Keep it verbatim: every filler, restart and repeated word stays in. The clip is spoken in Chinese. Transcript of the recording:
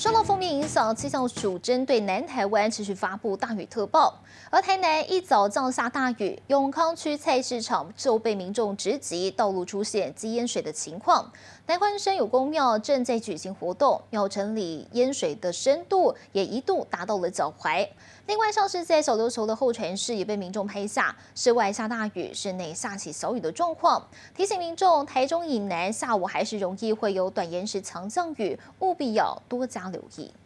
受到锋面影响，气象署针对南台湾持续发布大雨特报。而台南一早降下大雨，永康区菜市场就被民众直击，道路出现积淹水的情况。南关山有公庙正在举行活动，庙城里淹水的深度也一度达到了脚踝。另外，像是在小琉球的候船室也被民众拍下室外下大雨，室内下起小雨的状况，提醒民众台中以南下午还是容易会有短延时强降雨，务必要多加留意。